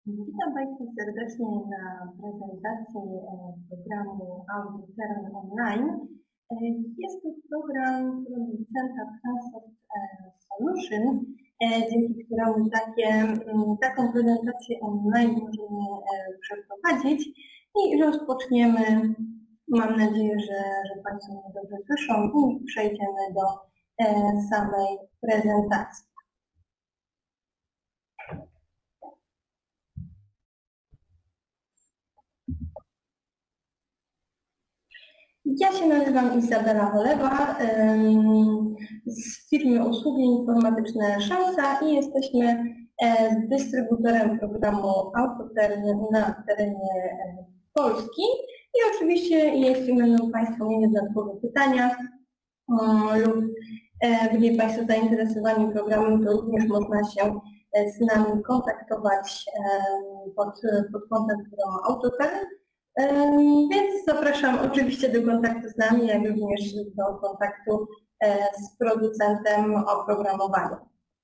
Witam Państwa serdecznie na prezentacji programu AutoTerm Online. Jest to program producenta Transoft Solution, dzięki któremu taką prezentację online możemy przeprowadzić i rozpoczniemy. Mam nadzieję, że Państwo mnie dobrze słyszą i przejdziemy do samej prezentacji. Ja się nazywam Izabela Cholewa z firmy Usługi Informatyczne Szansa i jesteśmy dystrybutorem programu AutoTerm na terenie Polski. I oczywiście, jeśli będą Państwo mieli dodatkowe pytania lub byli Państwo zainteresowani programem, to również można się z nami kontaktować pod kątem programu AutoTerm. Więc zapraszam oczywiście do kontaktu z nami, jak również do kontaktu z producentem oprogramowania.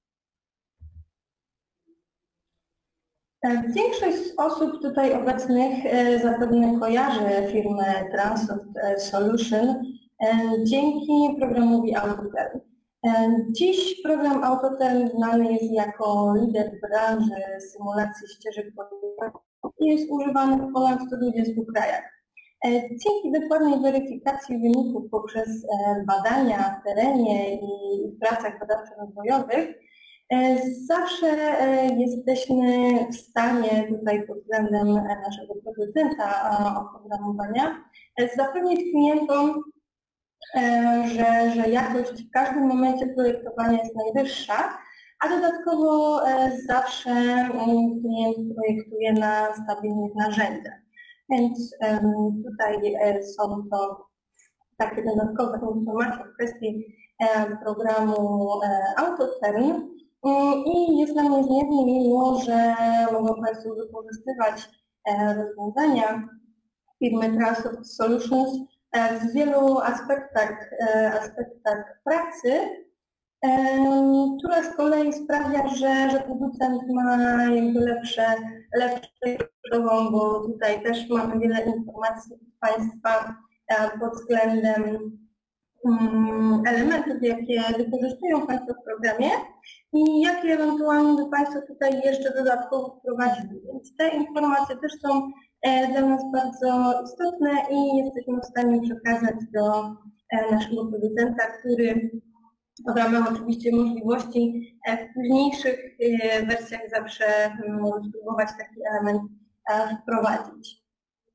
Większość osób tutaj obecnych zapewne kojarzy firmę Transoft Solution dzięki programowi AutoTerm. Dziś program AutoTerm znany jest jako lider w branży symulacji ścieżek podróżowych i jest używany w ponad 120 krajach. Dzięki dokładnej weryfikacji wyników poprzez badania w terenie i w pracach badawczo-rozwojowych zawsze jesteśmy w stanie tutaj pod względem naszego producenta oprogramowania zapewnić klientom, że jakość w każdym momencie projektowania jest najwyższa, a dodatkowo zawsze klient projektuje na stabilnych narzędziach. Więc tutaj są to takie dodatkowe informacje w kwestii programu AutoTerm i jest nam niezmiernie miło, że mogą Państwo wykorzystywać rozwiązania firmy Transoft Solutions w wielu aspektach pracy, która z kolei sprawia, że producent ma jakby lepsze kosztową, bo tutaj też mamy wiele informacji od Państwa pod względem elementów, jakie wykorzystują Państwo w programie i jakie ewentualnie by Państwo tutaj jeszcze dodatkowo wprowadzili. Więc te informacje też są dla nas bardzo istotne i jesteśmy w stanie przekazać do naszego producenta, który w ramach oczywiście możliwości w późniejszych wersjach zawsze może spróbować taki element wprowadzić.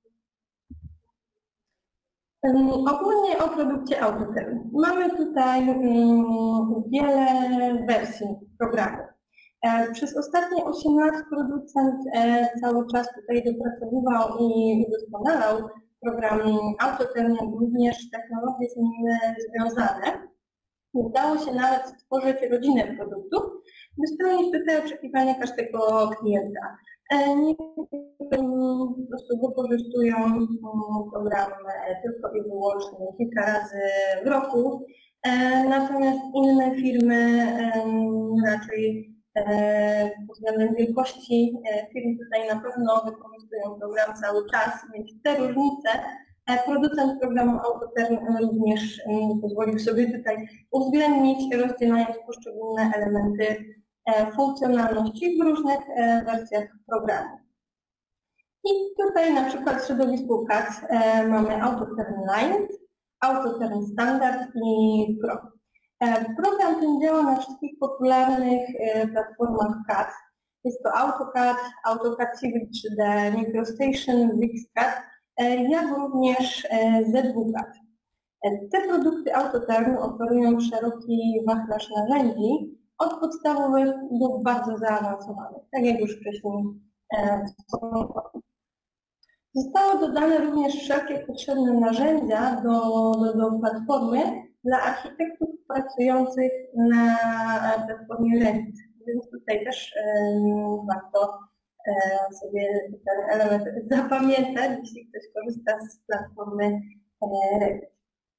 Ogólnie o produkcie AutoTerm. Mamy tutaj wiele wersji programu. Przez ostatnie 8 lat producent cały czas tutaj dopracowywał i udoskonalał program AutoTerm, jak również technologie z nim związane. Udało się nawet stworzyć rodzinę produktów, by spełnić tutaj oczekiwania każdego klienta. Niektórzy po prostu wykorzystują program tylko i wyłącznie kilka razy w roku, natomiast inne firmy raczej pod względem wielkości firm tutaj na pewno wykorzystują program cały czas, więc te różnice producent programu AutoTerm również pozwolił sobie tutaj uwzględnić, rozdzielając poszczególne elementy funkcjonalności w różnych wersjach programu. I tutaj na przykład w środowisku CAD mamy AutoTerm Line, AutoTerm Standard i Pro. Program ten działa na wszystkich popularnych platformach CAD. Jest to AutoCAD, AutoCAD Civil 3D, MicroStation, VixCAD, jak również Z2CAD. Te produkty AutoTerm oferują szeroki wachlarz narzędzi, od podstawowych do bardzo zaawansowanych, tak jak już wcześniej wspomniałam. Zostały dodane również wszelkie potrzebne narzędzia do platformy dla architektów pracujących na platformie Revit, więc tutaj też warto sobie ten element zapamiętać, jeśli ktoś korzysta z platformy Revit.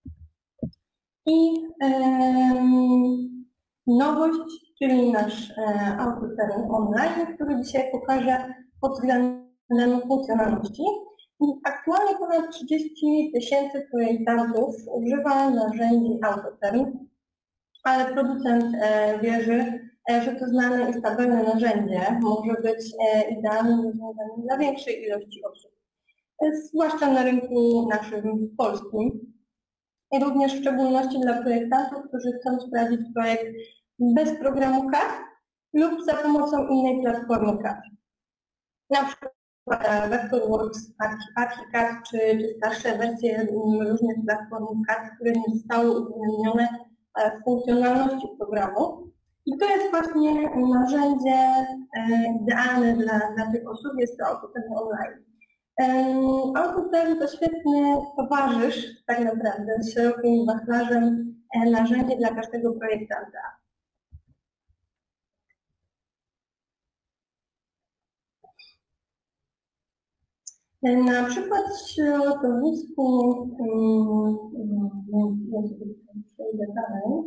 I nowość, czyli nasz AutoTerm Online, który dzisiaj pokażę, pod względem funkcjonalności. Aktualnie ponad 30 000 projektantów używa narzędzi Autotern, ale producent wierzy, że to znane i stabilne narzędzie może być idealnym rozwiązaniem dla większej ilości osób, zwłaszcza na rynku naszym polskim i również w szczególności dla projektantów, którzy chcą sprawdzić projekt bez programu CAD lub za pomocą innej platformy CAD. Na przykład Vectorworks, Archicad czy starsze wersje różnych platform CAD, które nie zostały uwzględnione w funkcjonalności programu. I to jest właśnie narzędzie idealne dla tych osób, jest to Autotern Online. Autotern to świetny towarzysz, tak naprawdę, z szerokim wachlarzem narzędzi dla każdego projektanta. Na przykład w środowisku, przejdę dalej.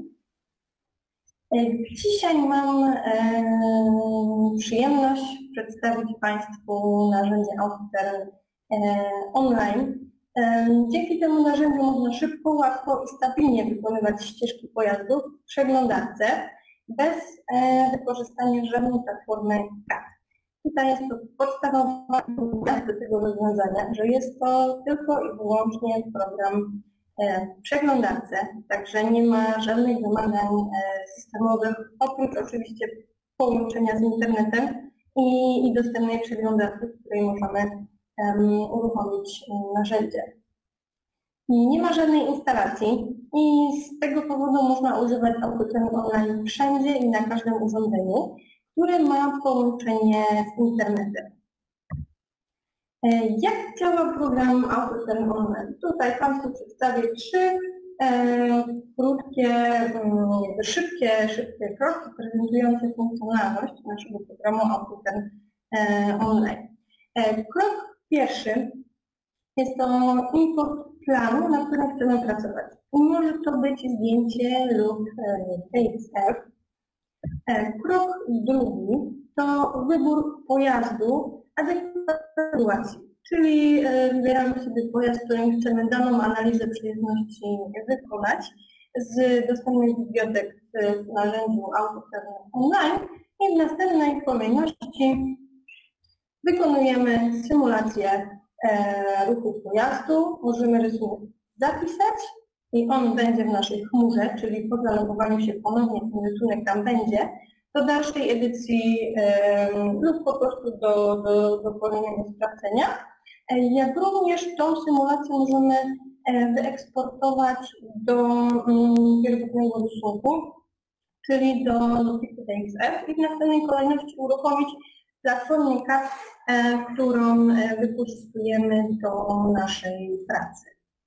Dzisiaj mam przyjemność przedstawić Państwu narzędzie Autotern Online. Dzięki temu narzędziu można szybko, łatwo i stabilnie wykonywać ścieżki pojazdów w przeglądarce bez wykorzystania żadnej platformy CAD. Tutaj jest to podstawowa do tego rozwiązania, że jest to tylko i wyłącznie program w przeglądarce, także nie ma żadnych wymagań systemowych, oprócz oczywiście połączenia z internetem i dostępnej przeglądarki, w której możemy uruchomić narzędzie. Nie ma żadnej instalacji i z tego powodu można używać Autotern Online wszędzie i na każdym urządzeniu, które ma połączenie z internetem. Jak działa program Autotern Online? Tutaj Państwu przedstawię trzy krótkie, szybkie kroki prezentujące funkcjonalność naszego programu Autotern Online. Krok pierwszy jest to import planu, na którym chcemy pracować. Może to być zdjęcie lub PXF. Krok drugi to wybór pojazdu adekwatnej sytuacji, czyli wybieramy sobie pojazd, którym chcemy daną analizę przyjemności wykonać z dostępnych bibliotek w narzędziu Autotern Online i w następnej kolejności wykonujemy symulację ruchu pojazdu, możemy rysunek zapisać i on będzie w naszej chmurze, czyli po zalogowaniu się ponownie ten rysunek tam będzie, do dalszej edycji lub po prostu do kolejnego sprawdzenia. Jak również tą symulację możemy wyeksportować do pierwotnego rysunku, czyli do pliku DXF i w następnej kolejności uruchomić platformę CAD, którą wykorzystujemy do naszej pracy.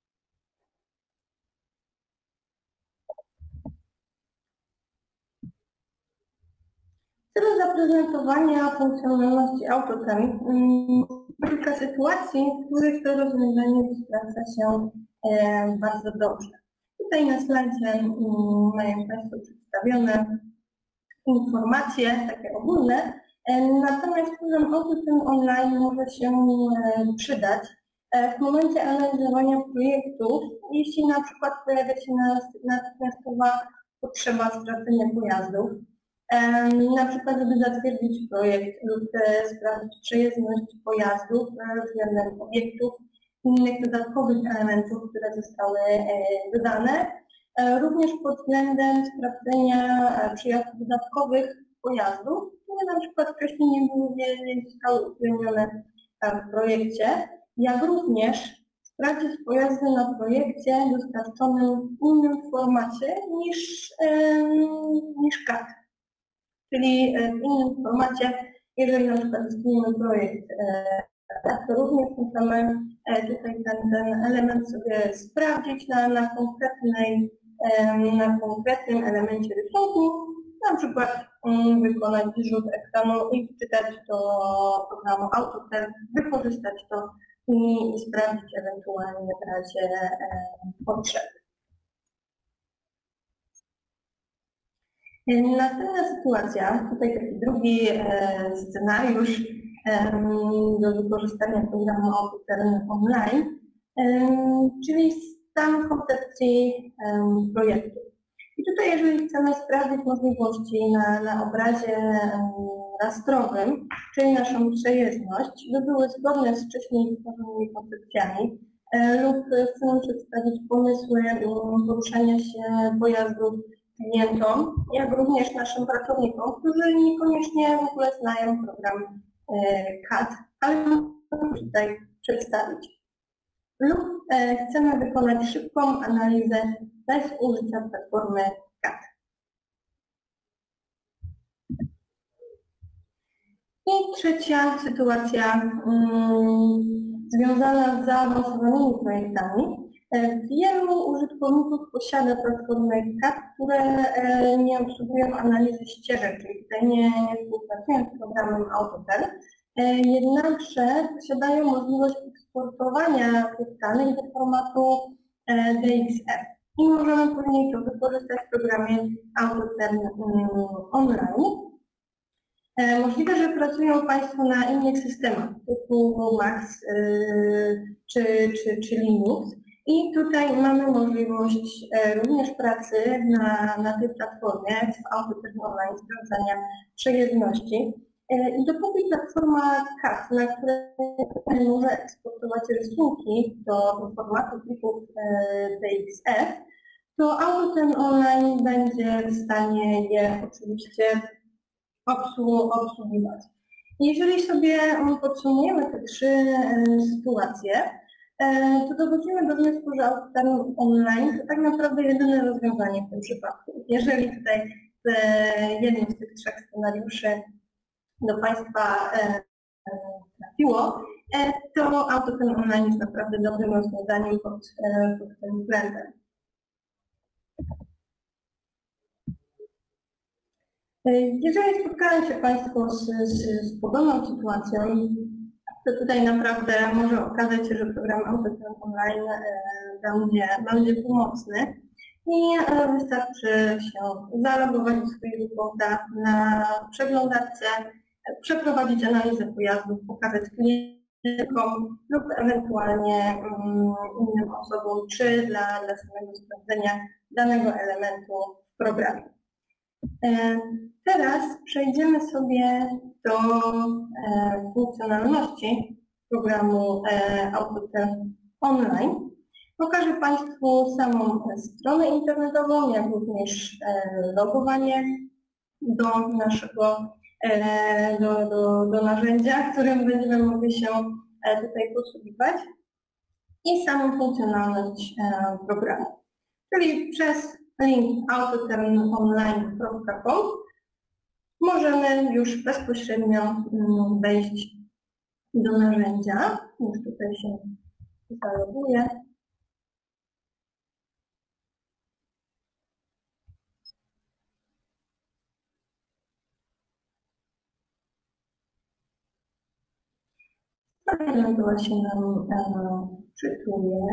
W celu zaprezentowania funkcjonalności Autotern kilka sytuacji, w których to rozwiązanie sprawdza się bardzo dobrze. Tutaj na slajdzie mają Państwo przedstawione informacje takie ogólne, natomiast program Autotern Online może się przydać w momencie analizowania projektów, jeśli na przykład pojawia się natychmiastowa potrzeba sprawdzenia pojazdów. Na przykład, żeby zatwierdzić projekt lub sprawdzić przejezdność pojazdów względem obiektów i innych dodatkowych elementów, które zostały dodane. Również pod względem sprawdzenia przyjazdów dodatkowych pojazdów, które na przykład wcześniej nie zostały uwzględnione w projekcie, jak również sprawdzić pojazdy na projekcie dostarczonym w innym formacie niż CAD. Czyli w innym formacie, jeżeli na przykład istnieje projekt, to również możemy tutaj ten element sobie sprawdzić na konkretnym elemencie rysunku, na przykład wykonać zrzut ekranu i wczytać do programu Autotern, wykorzystać to i sprawdzić ewentualnie w razie potrzeby. Następna sytuacja, tutaj taki drugi scenariusz, do wykorzystania programu AutoTern Online, czyli stan koncepcji projektu. I tutaj, jeżeli chcemy sprawdzić możliwości na obrazie rastrowym, czyli naszą przejezdność, by były zgodne z wcześniej stworzonymi koncepcjami, lub chcemy przedstawić pomysły poruszania się pojazdów klientom, jak również naszym pracownikom, którzy niekoniecznie w ogóle znają program CAD, ale możemy tutaj przedstawić. Lub chcemy wykonać szybką analizę bez użycia platformy CAD. I trzecia sytuacja związana z zaawansowanymi projektami. Wielu użytkowników posiada platformy CAD, które nie obsługują analizy ścieżek, czyli tutaj nie współpracują z programem AutoTern, jednakże posiadają możliwość eksportowania tych danych do formatu DXF i możemy później to wykorzystać w programie AutoTern Online. Możliwe, że pracują Państwo na innych systemach typu Max czy Linux i tutaj mamy możliwość również pracy na tej platformie w AutoTern Online, sprawdzania przejezdności. I dopóki platforma CAD, na której może eksportować rysunki do formatu plików DXF, to AutoTern Online będzie w stanie je oczywiście obsługiwać. Jeżeli sobie podsumujemy te trzy sytuacje, to dochodzimy do wniosku, że AutoTern Online to tak naprawdę jedyne rozwiązanie w tym przypadku. Jeżeli tutaj jednym z tych trzech scenariuszy do Państwa trafiło, to AutoTern Online jest naprawdę dobrym rozwiązaniem pod tym względem. Jeżeli spotkają się Państwo z podobną sytuacją, to tutaj naprawdę może okazać się, że program AutoTern Online będzie pomocny i wystarczy się zalogować do swojego konta na przeglądarce, przeprowadzić analizę pojazdów, pokazać klientom lub ewentualnie innym osobom, czy dla samego sprawdzenia danego elementu w programie. Teraz przejdziemy sobie do funkcjonalności programu AutoTern Online. Pokażę Państwu samą stronę internetową, jak również logowanie do naszego do narzędzia, którym będziemy mogli się tutaj posługiwać i samą funkcjonalność programu. Czyli przez link autoternonline.com możemy już bezpośrednio wejść do narzędzia. Już tutaj się zaloguję. Nazywa się nam czytuje.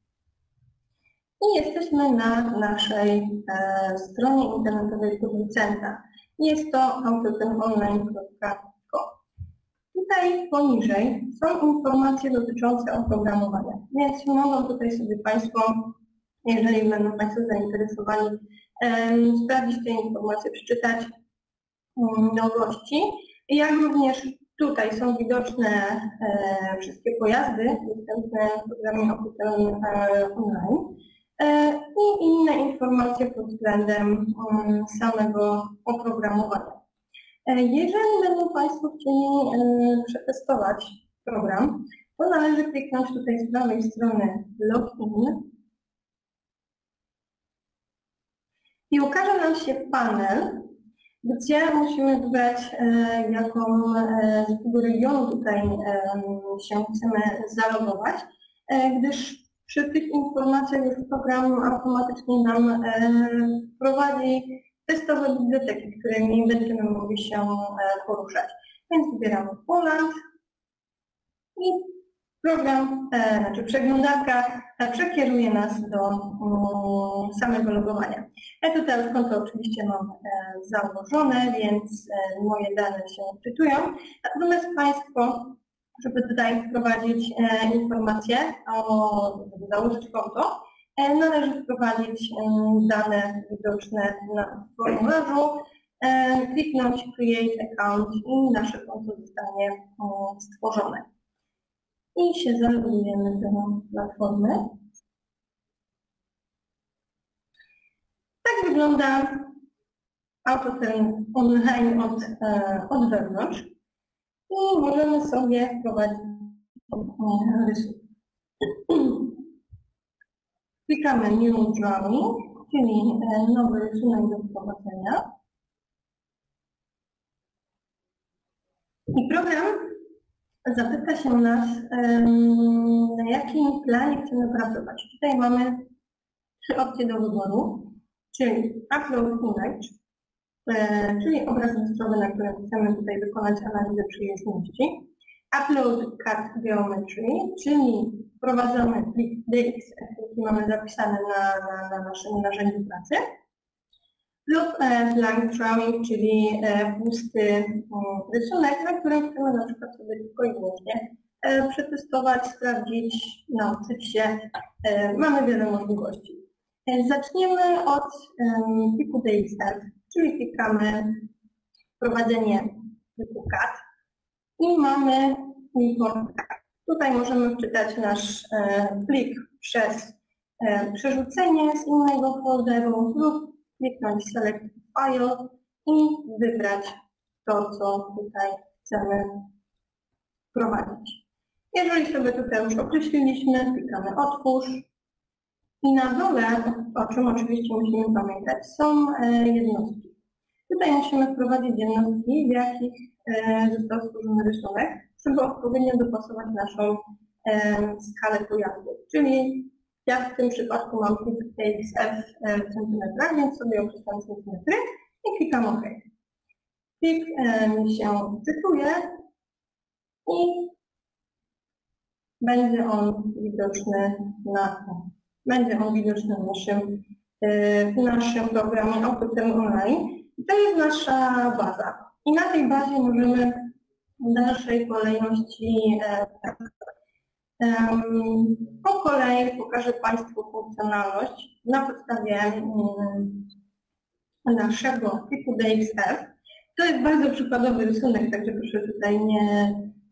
I jesteśmy na naszej stronie internetowej producenta. Jest to autoternonline.com. Tutaj poniżej są informacje dotyczące oprogramowania, więc mogą tutaj sobie Państwo, jeżeli będą Państwo zainteresowani, sprawdzić te informacje, przeczytać nowości, jak również tutaj są widoczne wszystkie pojazdy dostępne w programie AutoTern Online i inne informacje pod względem samego oprogramowania. Jeżeli będą Państwo chcieli przetestować program, to należy kliknąć tutaj z prawej strony Login i ukaże nam się panel, gdzie musimy wybrać, z jakiego regionu tutaj się chcemy zalogować, gdyż przy tych informacjach już program automatycznie nam prowadzi testowe biblioteki, którymi będziemy mogli się poruszać. Więc wybieramy Poland i program, znaczy przeglądarka przekieruje nas do samego logowania. Ja tutaj już konto oczywiście mam założone, więc moje dane się wczytują. Natomiast Państwo, żeby tutaj wprowadzić informacje, żeby założyć konto, należy wprowadzić dane widoczne na formularzu, kliknąć Create Account i nasze konto zostanie stworzone. I się zalogujemy do platformy. Tak wygląda AutoTen online od wewnątrz i możemy sobie wprowadzić rysunek. Klikamy New Drawing, czyli nowy rysunek do wprowadzenia. I program zapyta się nas, na jakim planie chcemy pracować. Tutaj mamy 3 opcje do wyboru, czyli Upload Image, czyli obraz listrowy, na którym chcemy tutaj wykonać analizę przyjemności. Upload Cut Geometry, czyli wprowadzamy plik DXF, jaki mamy zapisany na naszym narzędziu pracy. Lub Blank Drawing, czyli pusty rysunek, na którym chcemy na przykład sobie tylko i wyłącznie przetestować, sprawdzić, nauczyć się. Mamy wiele możliwości. Zaczniemy od pliku DXF, czyli klikamy wprowadzenie pliku CAD i mamy import CAD. Tutaj możemy wczytać nasz plik przez przerzucenie z innego folderu lub kliknąć Select File i wybrać to, co tutaj chcemy wprowadzić. Jeżeli sobie tutaj już określiliśmy, klikamy Otwórz i na dole, o czym oczywiście musimy pamiętać, są jednostki. Tutaj musimy wprowadzić jednostki, w jakich został stworzony rysunek, żeby odpowiednio dopasować naszą skalę pojazdu. Czyli ja w tym przypadku mam plik DXF w centymetrach, więc sobie określam centymetry i klikam OK. Plik mi się wczytuje i będzie on widoczny w naszym programie AutoTen Online. I to jest nasza baza. I na tej bazie możemy w dalszej kolejności po kolei pokażę Państwu funkcjonalność na podstawie naszego pliku DXF. To jest bardzo przykładowy rysunek, także proszę tutaj nie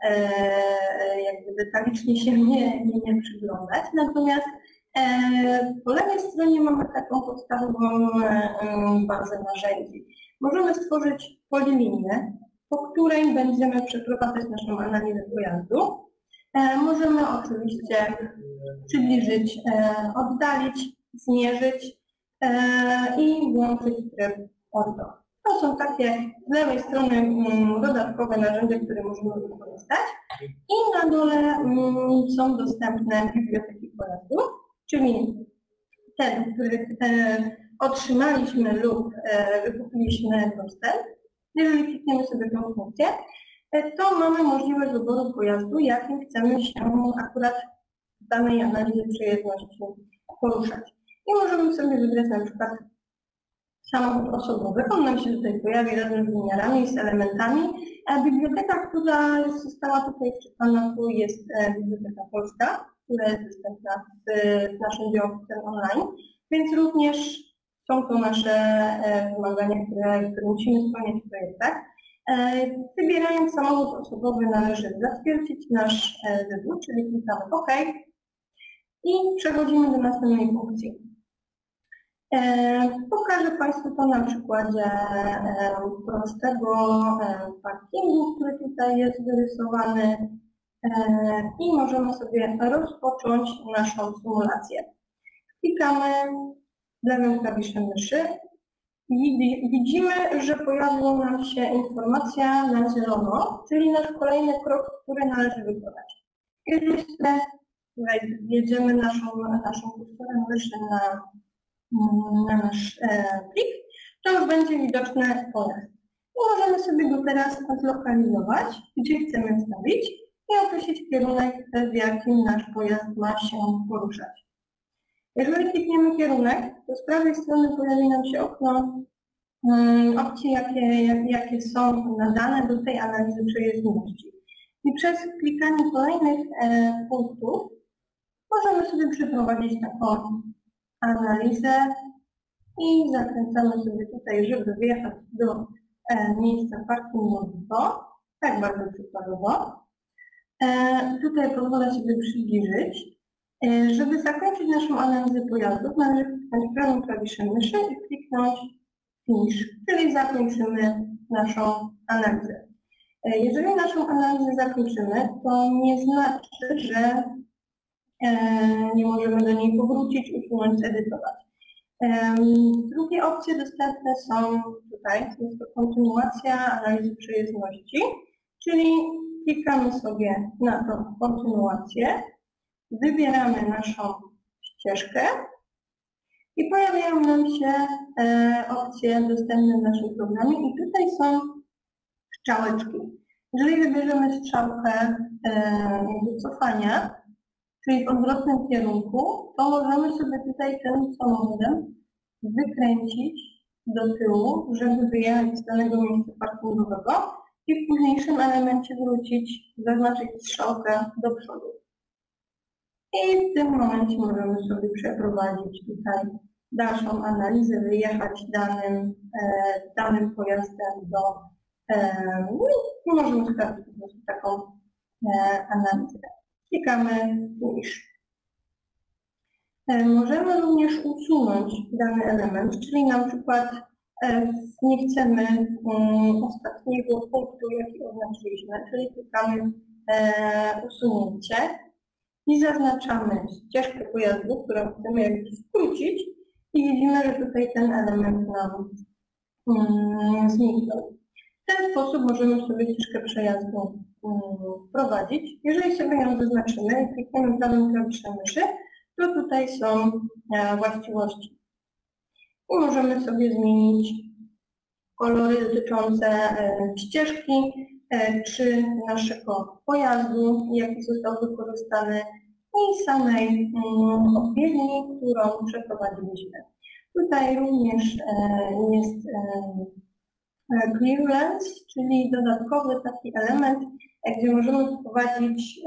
jakby detalicznie się nie przyglądać. Natomiast po lewej stronie mamy taką podstawową bazę narzędzi. Możemy stworzyć polilinię, po której będziemy przeprowadzać naszą analizę pojazdu. Możemy oczywiście przybliżyć, oddalić, zmierzyć i włączyć tryb ordo. To są takie z lewej strony dodatkowe narzędzia, które możemy wykorzystać. I na dole są dostępne biblioteki pojazdu, czyli te, do których otrzymaliśmy lub wykupiliśmy dostęp. Jeżeli klikniemy sobie tę funkcję, to mamy możliwość wyboru pojazdu, jakim chcemy się akurat w danej analizie przejezdności poruszać. I możemy sobie wybrać na przykład samochód osobowy. On nam się tutaj pojawi razem z wymiarami, z elementami. A biblioteka, która została tutaj wczytana, tu jest Biblioteka Polska, która jest dostępna w naszym działu online, więc również są to nasze wymagania, które musimy spełniać w projektach. Wybierając samochód osobowy należy zatwierdzić nasz wybór, czyli klikamy OK i przechodzimy do następnej funkcji. Pokażę Państwu to na przykładzie prostego parkingu, który tutaj jest wyrysowany i możemy sobie rozpocząć naszą symulację. Klikamy lewym klawiszem myszy i widzimy, że pojawiła nam się informacja na zielono, czyli nasz kolejny krok, który należy wykonać. Jeżeli sobie jedziemy naszą kursorem myszy na nasz plik, to już będzie widoczny pojazd. I możemy sobie go teraz zlokalizować, gdzie chcemy wstawić i określić kierunek, w jakim nasz pojazd ma się poruszać. Jeżeli klikniemy kierunek, to z prawej strony pojawi nam się okno opcji, jakie są nadane do tej analizy przejezdności. I przez klikanie kolejnych punktów możemy sobie przeprowadzić taką analizę i zakręcamy sobie tutaj, żeby wjechać do miejsca parkingowego, tak bardzo przykładowo. Tutaj pozwolę sobie przybliżyć. Żeby zakończyć naszą analizę pojazdów, należy kliknąć prawą klawiszem myszy i kliknąć Finish, czyli zakończymy naszą analizę. Jeżeli naszą analizę zakończymy, to nie znaczy, że nie możemy do niej powrócić, usunąć, zedytować. Drugie opcje dostępne są tutaj, jest to kontynuacja analizy przejezdności, czyli klikamy sobie na tą kontynuację, wybieramy naszą ścieżkę i pojawiają nam się opcje dostępne w naszym programie i tutaj są strzałeczki. Jeżeli wybierzemy strzałkę cofania, czyli w odwrotnym kierunku, to możemy sobie tutaj tym samochodem wykręcić do tyłu, żeby wyjechać z danego miejsca parkingowego i w późniejszym elemencie wrócić, zaznaczyć strzałkę do przodu. I w tym momencie możemy sobie przeprowadzić tutaj dalszą analizę, wyjechać danym pojazdem do i możemy sprawdzić po prostu taką analizę. Klikamy Finish. Możemy również usunąć dany element, czyli na przykład nie chcemy ostatniego punktu, jaki oznaczyliśmy, czyli klikamy usunięcie i zaznaczamy ścieżkę pojazdu, którą chcemy jakby skrócić i widzimy, że tutaj ten element nam zniknął. W ten sposób możemy sobie ścieżkę przejazdu wprowadzić. Jeżeli sobie ją zaznaczymy i klikniemy prawym klawiszem myszy, to tutaj są właściwości. I możemy sobie zmienić kolory dotyczące ścieżki czy naszego pojazdu, jaki został wykorzystany i samej odpowiedzi, którą przeprowadziliśmy. Tutaj również jest clearance, czyli dodatkowy taki element, gdzie możemy wprowadzić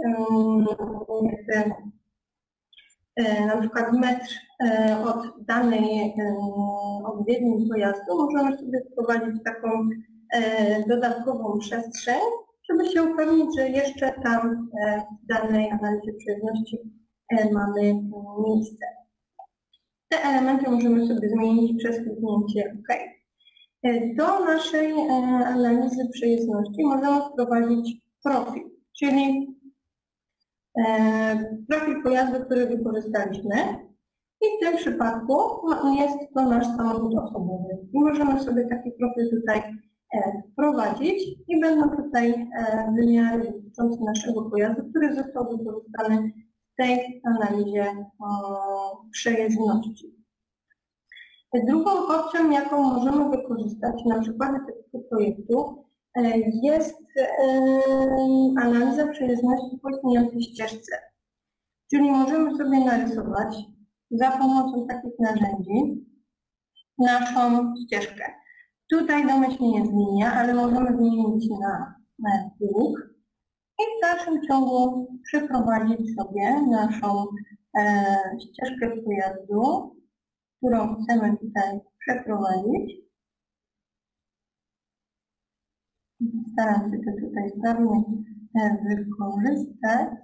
na przykład metr od danej odpowiedzi pojazdu. Możemy sobie wprowadzić taką dodatkową przestrzeń, żeby się upewnić, że jeszcze tam w danej analizie przejezdności mamy miejsce. Te elementy możemy sobie zmienić przez kliknięcie OK. Do naszej analizy przejezdności możemy wprowadzić profil, czyli profil pojazdu, który wykorzystaliśmy i w tym przypadku jest to nasz samochód osobowy. I możemy sobie taki profil tutaj wprowadzić i będą tutaj wymiary dotyczące naszego pojazdu, który został wykorzystany w tej analizie przejezdności. Drugą opcją, jaką możemy wykorzystać na przykładzie takiego projektu, jest analiza przejezdności po istniejącej ścieżce. Czyli możemy sobie narysować za pomocą takich narzędzi naszą ścieżkę. Tutaj domyślnie jest linia, ale możemy zmienić na próg i w dalszym ciągu przeprowadzić sobie naszą ścieżkę pojazdu, którą chcemy tutaj przeprowadzić. Staram się to tutaj sprawnie wykorzystać.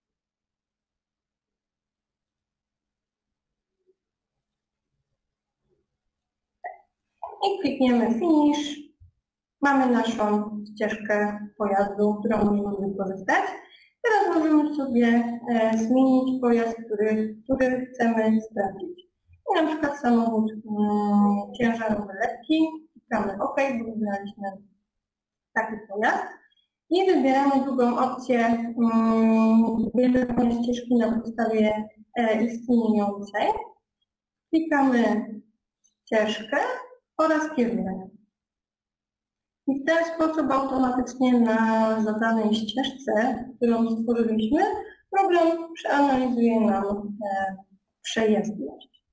I klikniemy Finish. Mamy naszą ścieżkę pojazdu, którą możemy wykorzystać. Teraz możemy sobie zmienić pojazd, który chcemy sprawdzić. I na przykład samochód ciężarowy lekki. Klikamy OK, bo wybraliśmy taki pojazd. I wybieramy drugą opcję wybierania ścieżki na podstawie istniejącej. Klikamy ścieżkę oraz kierunek. I w ten sposób automatycznie na zadanej ścieżce, którą stworzyliśmy, program przeanalizuje nam przejezdność.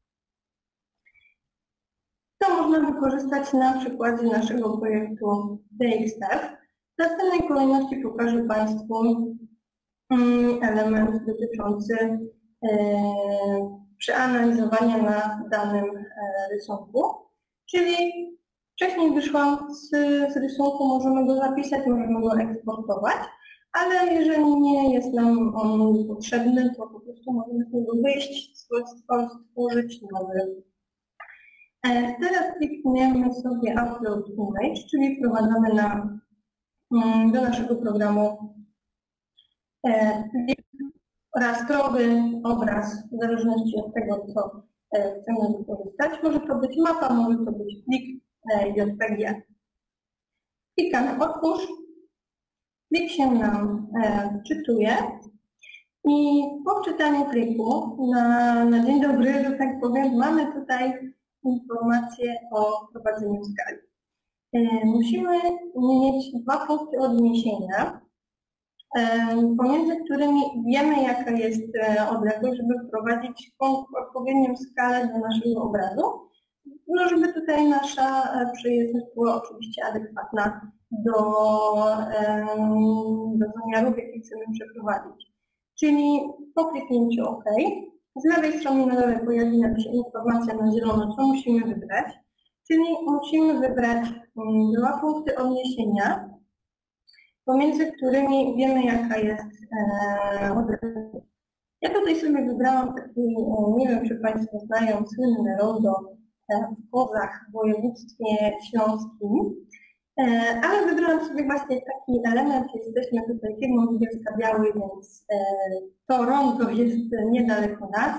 To można wykorzystać na przykładzie naszego projektu DXF. W następnej kolejności pokażę Państwu element dotyczący przeanalizowania na danym rysunku, czyli wcześniej wyszłam z rysunku, możemy go zapisać, możemy go eksportować, ale jeżeli nie jest nam on potrzebny, to po prostu możemy z niego wyjść, stworzyć nowy. Teraz klikniemy sobie Upload Image, czyli wprowadzamy do naszego programu rastrowy obraz, w zależności od tego, co chcemy wykorzystać. Może to być mapa, może to być plik JPG. Klikamy Otwórz, plik się nam wczytuje i po wczytaniu pliku na dzień dobry, że tak powiem, mamy tutaj informację o prowadzeniu skali. Musimy mieć dwa punkty odniesienia, pomiędzy którymi wiemy, jaka jest odległość, żeby wprowadzić odpowiednią skalę do naszego obrazu, no żeby tutaj nasza przejezdność była oczywiście adekwatna do zamiarów, jakie chcemy przeprowadzić. Czyli po kliknięciu OK, z lewej strony na dole pojawi nam się informacja na zielono, co musimy wybrać, czyli musimy wybrać dwa punkty odniesienia, pomiędzy którymi wiemy, jaka jest odległość. Ja tutaj sobie wybrałam taki, nie wiem, czy Państwo znają, słynne rondo w Kozach w województwie śląskim, ale wybrałam sobie właśnie taki element, jesteśmy tutaj firmą Bielska-Biały, więc to rondo jest niedaleko nas.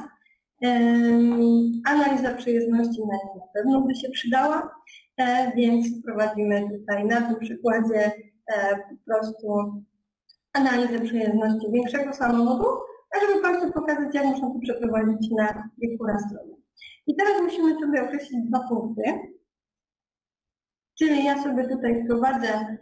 Analiza przejezdności na nim na pewno by się przydała, więc wprowadzimy tutaj na tym przykładzie po prostu analizę przejezdności większego samochodu, a żeby Państwu pokazać, jak można to przeprowadzić na pliku rastrowym. I teraz musimy sobie określić dwa punkty, czyli ja sobie tutaj wprowadzę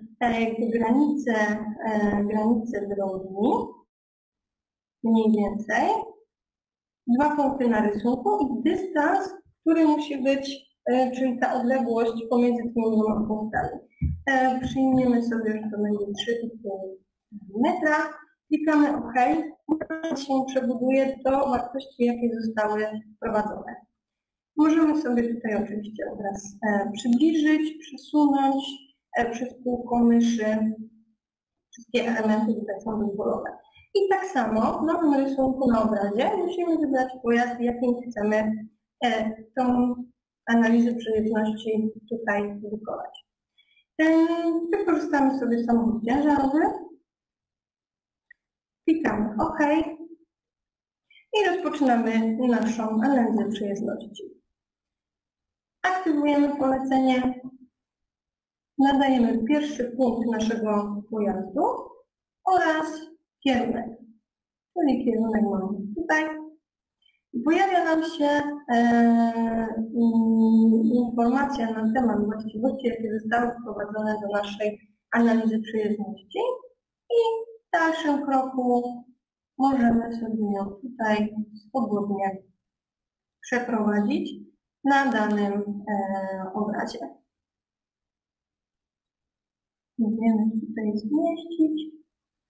granicę drogi, mniej więcej, dwa punkty na rysunku i dystans, który musi być, czyli ta odległość pomiędzy tymi dwoma punktami. Przyjmiemy sobie, że to będzie 3,5 metra, klikamy OK, i się przebuduje do wartości, jakie zostały wprowadzone. Możemy sobie tutaj oczywiście obraz przybliżyć, przesunąć przez kółko myszy. Wszystkie elementy tutaj są dozwolone. I tak samo w nowym rysunku na obrazie musimy wybrać pojazd, jakim chcemy tą analizę przejezdności tutaj wykonać. Wykorzystamy sobie samochód ciężarowy, klikamy OK i rozpoczynamy naszą analizę przejezdności. Aktywujemy polecenie, nadajemy pierwszy punkt naszego pojazdu oraz kierunek, czyli kierunek mamy tutaj. Pojawia nam się informacja na temat właściwości, jakie zostały wprowadzone do naszej analizy przejezdności i w dalszym kroku możemy sobie ją tutaj swobodnie przeprowadzić na danym obrazie. Możemy tutaj zmieścić.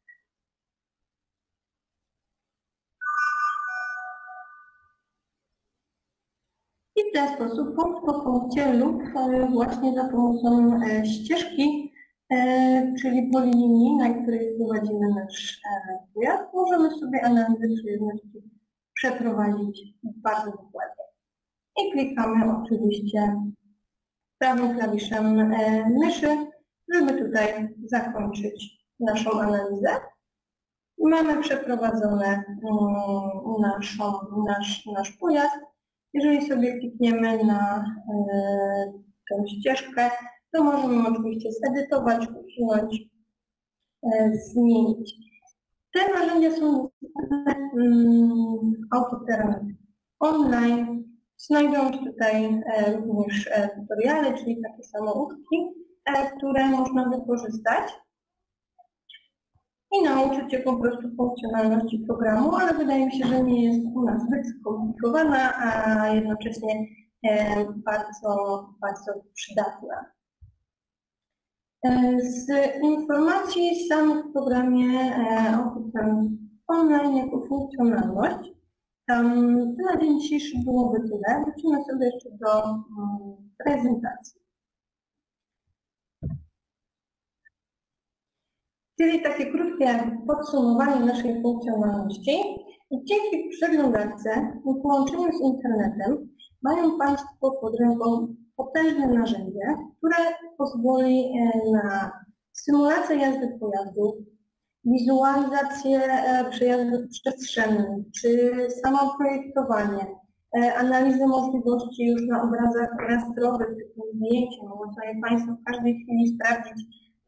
I w ten sposób punkt po punkcie lub właśnie za pomocą ścieżki, czyli polilinii, na której prowadzimy nasz pojazd, możemy sobie analizę przejezdności przeprowadzić bardzo dokładnie. I klikamy oczywiście prawym klawiszem myszy, żeby tutaj zakończyć naszą analizę. Mamy przeprowadzone nasz pojazd. Jeżeli sobie klikniemy na tę ścieżkę, to możemy oczywiście zedytować, usunąć, zmienić. Te narzędzia są dostępne w Autoterrain online. Znajdą się tutaj również tutoriale, czyli takie samouczki, które można wykorzystać i nauczyć się po prostu funkcjonalności programu, ale wydaje mi się, że nie jest u nas zbyt skomplikowana, a jednocześnie bardzo przydatna. Z informacji samych w programie Autotron Online jako funkcjonalność, to na dzień dzisiejszy byłoby tyle. Wrócimy sobie jeszcze do prezentacji. Czyli takie krótkie podsumowanie naszej funkcjonalności. Dzięki przeglądarce i połączeniu z internetem mają Państwo pod ręką potężne narzędzie, które pozwoli na symulację jazdy pojazdów, wizualizację przejazdów przestrzennych, czy samoprojektowanie, analizę możliwości już na obrazach rastrowych, typu zdjęcie. Mogą sobie Państwo w każdej chwili sprawdzić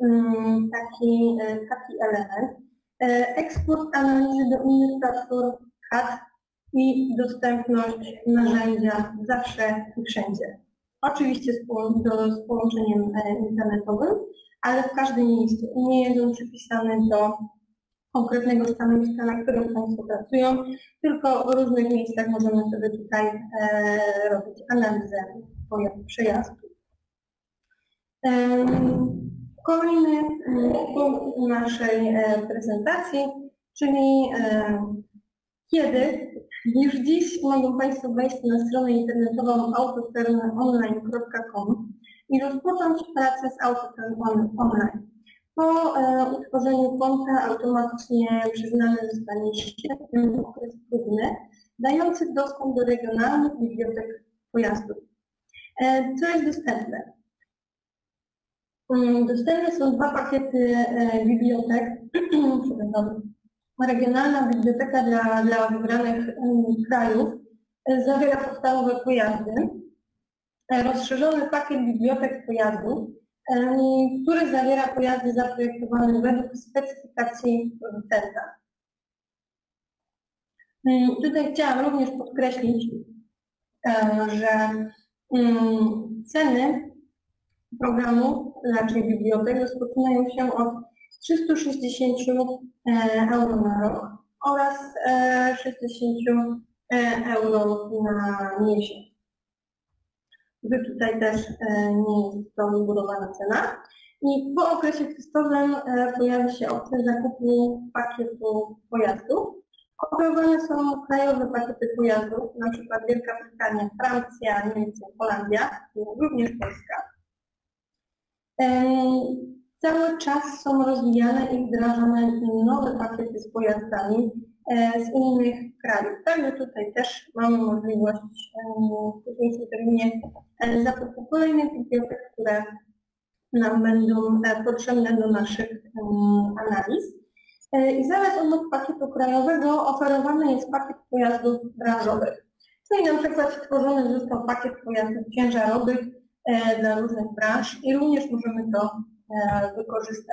taki element. Eksport analizy do innych platform CAD i dostępność narzędzia zawsze i wszędzie. Oczywiście z połączeniem internetowym, ale w każdym miejscu. Nie jest on przypisany do konkretnego stanowiska, na którym Państwo pracują, tylko w różnych miejscach możemy sobie tutaj robić analizę przejazdu. Kolejny punkt naszej prezentacji, czyli kiedy. Już dziś mogą Państwo wejść na stronę internetową autoternonline.com i rozpocząć pracę z Autotern Online. Po utworzeniu konta automatycznie przyznany zostanie 7 okres próbny, dający dostęp do regionalnych bibliotek pojazdów. Co jest dostępne? Dostępne są 2 pakiety bibliotek, regionalna biblioteka dla wybranych krajów zawiera podstawowe pojazdy, rozszerzony pakiet bibliotek pojazdów, który zawiera pojazdy zaprojektowane według specyfikacji producenta. Tutaj chciałam również podkreślić, że ceny programu, raczej bibliotek, rozpoczynają się od 360 euro na rok oraz 60 euro na miesiąc. Tutaj też nie jest to wygórowana cena. I po okresie testowym pojawi się opcja zakupu pakietu pojazdów. Oferowane są krajowe pakiety pojazdów, np. Wielka Brytania, Francja, Niemcy, Holandia, również Polska. Cały czas są rozwijane i wdrażane nowe pakiety z pojazdami z innych krajów. Także tutaj też mamy możliwość w późniejszym terminie zakupu kolejnych bibliotek, które nam będą potrzebne do naszych analiz. I zamiast obok pakietu krajowego oferowany jest pakiet pojazdów branżowych. Czyli na przykład stworzony został pakiet pojazdów ciężarowych dla różnych branż i również możemy to wykorzystać.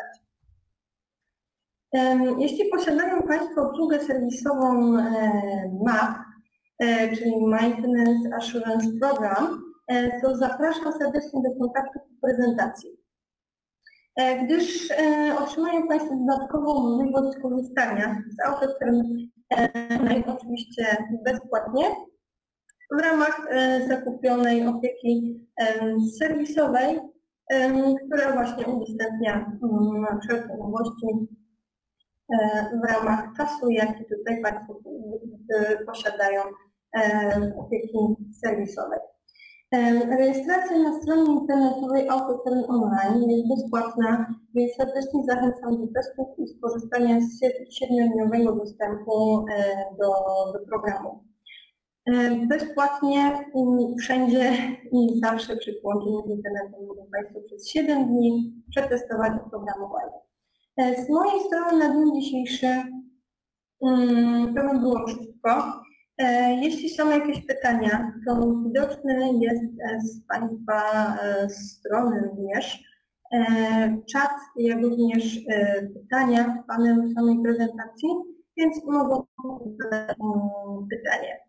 Jeśli posiadają Państwo obsługę serwisową MAP, czyli Maintenance Assurance Program, to zapraszam serdecznie do kontaktu po prezentacji. Gdyż otrzymają Państwo dodatkową możliwość korzystania z Autotern oczywiście bezpłatnie w ramach zakupionej opieki serwisowej, która właśnie udostępnia wszelkie nowości w ramach czasu, jaki tutaj Państwo posiadają opieki serwisowej. Rejestracja na stronie internetowej Autotern Online jest bezpłatna, więc serdecznie zachęcam do testów i skorzystania z 7-dniowego dostępu do programu. Bezpłatnie wszędzie i zawsze przy połączeniu z internetem mogą Państwo przez 7 dni przetestować oprogramowanie. Z mojej strony na dzień dzisiejszy to by było wszystko. Jeśli są jakieś pytania, to widoczny jest z Państwa strony również czat, jak również pytania w panelu samej prezentacji, więc mogą zadać pytanie.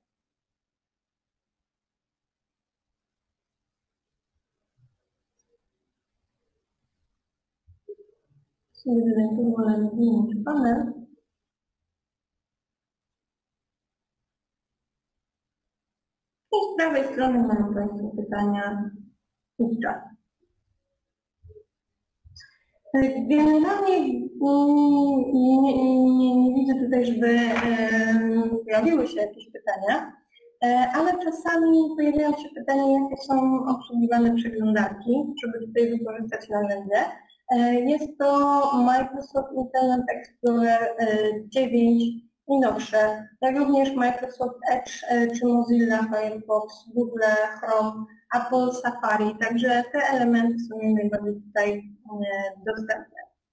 Jedynie pozwolę zmienić panel. I z prawej strony mamy Państwo pytania i czas. Generalnie nie widzę tutaj, żeby pojawiły się jakieś pytania, ale czasami pojawiają się pytania, jakie są obsługiwane przeglądarki, żeby tutaj wykorzystać narzędzie. Jest to Microsoft Internet Explorer 9 i nowsze, jak również Microsoft Edge czy Mozilla Firefox, Google Chrome, Apple Safari, także te elementy są najbardziej tutaj dostępne.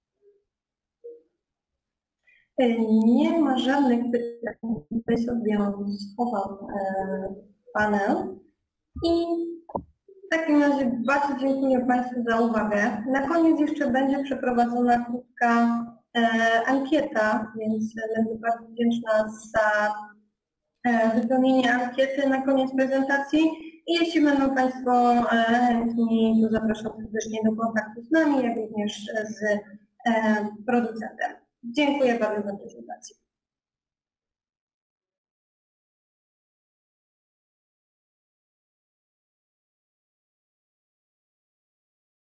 Nie ma żadnych pytań, tutaj sobie schowam panel i w takim razie bardzo dziękuję Państwu za uwagę. Na koniec jeszcze będzie przeprowadzona krótka ankieta, więc będę bardzo wdzięczna za wypełnienie ankiety na koniec prezentacji i jeśli będą Państwo chętni, to zapraszam serdecznie do kontaktu z nami, jak również z producentem. Dziękuję bardzo za prezentację.